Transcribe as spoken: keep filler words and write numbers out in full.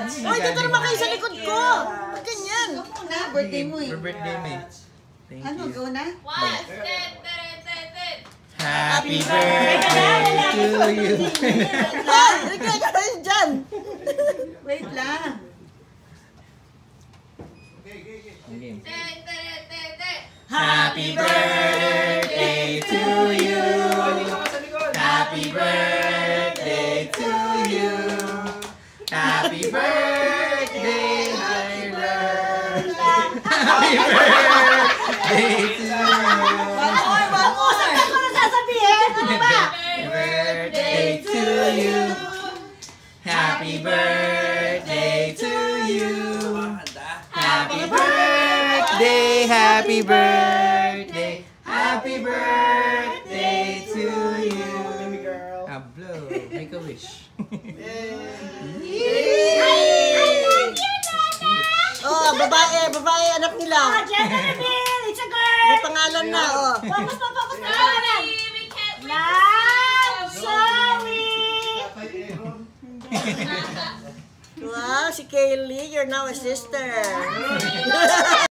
Uy, dito naman kayo sa likod ko. Ba't ganyan? Ikaw muna, birthday mo eh. Birthday mo eh. Thank Ano, you. go na? One, ten, ten, ten, ten. Happy birthday to you. Lan, ikaw kayo dyan. Wait lang. Okay. Ten, ten, ten, ten. Happy birthday to you. Happy birthday to you. Happy birthday, happy birthday. Happy birthday to you. One more, one more. Ano na sasabihin? Ano ba? Happy birthday to you. Happy birthday to you. Happy birthday, happy birthday, happy birthday to you. Ah, blow. Make a wish. Oh, babae, babae, anak nila. Oh, gender reveal! It's a girl! May pangalan na, oh. Focus pa, focus pa! Sorry, we can't wait. Love! Sorry! Wow, si Kaylee, you're now a sister.